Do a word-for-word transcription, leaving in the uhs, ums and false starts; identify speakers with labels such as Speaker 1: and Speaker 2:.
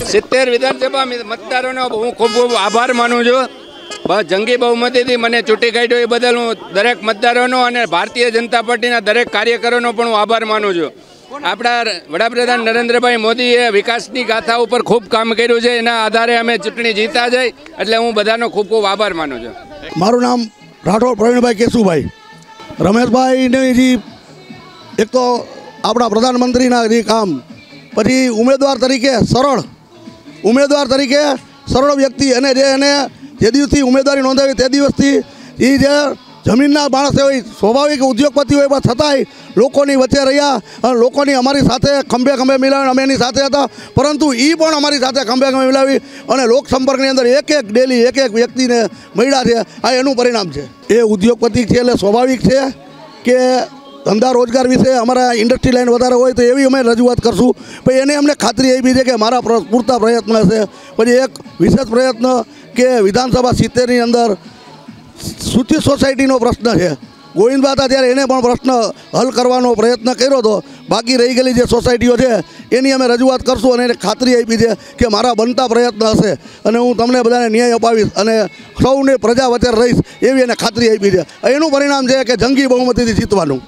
Speaker 1: સિત્તેર વિધાનસભા મતદારોનો હું ખૂબ ખૂબ આભાર માનું છું. બસ જંગી બહુમતીથી મને ચૂંટી કાઢ્યો એ બદલ હું દરેક મતદારોનો અને ભારતીય જનતા પાર્ટીના દરેક કાર્યકરોનો પણ હું આભાર માનું છું. આપણા વડાપ્રધાન નરેન્દ્રભાઈ મોદીએ વિકાસની ગાથા ઉપર ખૂબ કામ કર્યું છે. એના આધારે અમે ચૂંટણી જીતા જાય એટલે હું બધાનો ખૂબ ખૂબ આભાર માનું છું.
Speaker 2: મારું નામ રાઠોડ પ્રવીણભાઈ કેશુભાઈ. રમેશભાઈને જે એક તો આપણા પ્રધાનમંત્રીના જે કામ, પછી ઉમેદવાર તરીકે સરળ ઉમેદવાર તરીકે સરળ વ્યક્તિ, અને જે એને જે દિવસથી ઉમેદવારી નોંધાવી તે દિવસથી એ જે જમીનના માણસ હોય, સ્વાભાવિક ઉદ્યોગપતિ હોય, પણ છતાંય લોકોની વચ્ચે રહ્યા અને લોકોની અમારી સાથે ખંભે ખંભે મિલાવી અમે એની સાથે હતા. પરંતુ એ પણ અમારી સાથે ખંભે ખંભે મિલાવી અને લોકસંપર્કની અંદર એક એક ડેલી એક એક વ્યક્તિને મળ્યા છે. આ એનું પરિણામ છે. એ ઉદ્યોગપતિ છે એટલે સ્વાભાવિક છે કે ધંધા રોજગાર વિશે અમારા ઇન્ડસ્ટ્રી લાઈન વધારે હોય તો એવી અમે રજૂઆત કરશું. પછી એને અમને ખાતરી આપી છે કે મારા પૂરતા પ્રયત્ન હશે. પછી એક વિશેષ પ્રયત્ન કે વિધાનસભા સિત્તેરની અંદર સૂચિત સોસાયટીનો પ્રશ્ન છે. ગોવિંદબા હતા ત્યારે એને પણ પ્રશ્ન હલ કરવાનો પ્રયત્ન કર્યો હતો. બાકી રહી ગયેલી જે સોસાયટીઓ છે એની અમે રજૂઆત કરશું અને એને ખાતરી આપી છે કે મારા બનતા પ્રયત્ન હશે અને હું તમને બધાને ન્યાય અપાવીશ અને સૌને પ્રજા વચ્ચે રહીશ એવી એને ખાતરી આપી છે. એનું પરિણામ છે કે જંગી બહુમતીથી જીતવાનું.